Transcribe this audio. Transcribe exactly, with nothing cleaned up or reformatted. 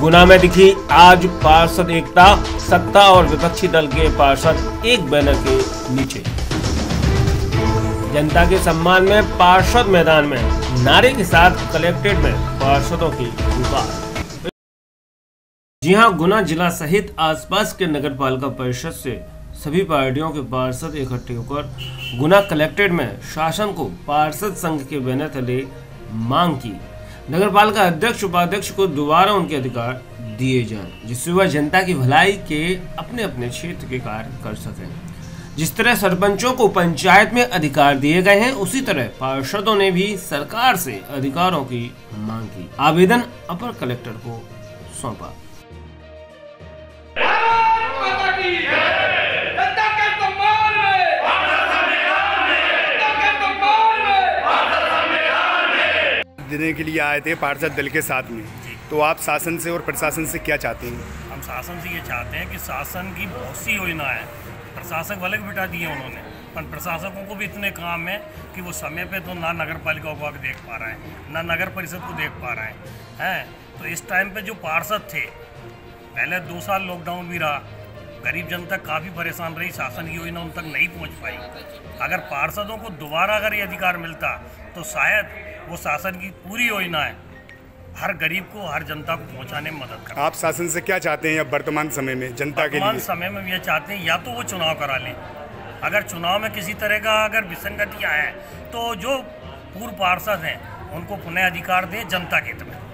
गुना में दिखी आज पार्षद एकता, सत्ता और विपक्षी दल के पार्षद एक बैनर के नीचे। जनता के सम्मान में पार्षद मैदान में नारे के साथ कलेक्ट्रेट में पार्षदों की पुकार। जी हां, गुना जिला सहित आसपास के नगर पालिका परिषद से सभी पार्टियों के पार्षद इकट्ठे होकर गुना कलेक्ट्रेट में शासन को पार्षद संघ के बैनर तले मांग की नगर पालिका अध्यक्ष उपाध्यक्ष को दोबारा उनके अधिकार दिए जाएं, जिससे वह जनता की भलाई के अपने अपने क्षेत्र के कार्य कर सकें। जिस तरह सरपंचों को पंचायत में अधिकार दिए गए हैं, उसी तरह पार्षदों ने भी सरकार से अधिकारों की मांग की। आवेदन अपर कलेक्टर को सौंपा। देने के लिए आए थे पार्षद दल के साथ में, तो आप शासन से और प्रशासन से क्या चाहते हैं? हम शासन से ये चाहते हैं कि शासन की बहुत सी योजना है, प्रशासक वाले को बिठा दिए उन्होंने, पर प्रशासकों को भी इतने काम है कि वो समय पे तो ना नगर पालिका को देख पा रहे हैं, ना नगर परिषद को देख पा रहे हैं हैं तो इस टाइम पे जो पार्षद थे, पहले दो साल लॉकडाउन भी रहा, गरीब जनता काफ़ी परेशान रही, शासन की योजना उन तक नहीं पहुँच पाई। अगर पार्षदों को दोबारा अगर ये अधिकार मिलता तो शायद वो शासन की पूरी योजना है हर गरीब को, हर जनता को पहुंचाने में मदद कर। आप शासन से क्या चाहते हैं अब वर्तमान समय में जनता के लिए? वर्तमान समय में ये चाहते हैं या तो वो चुनाव करा लें, अगर चुनाव में किसी तरह का अगर विसंगतियाँ हैं तो जो पूर्व पार्षद हैं उनको पुनः अधिकार दें जनता के हित में।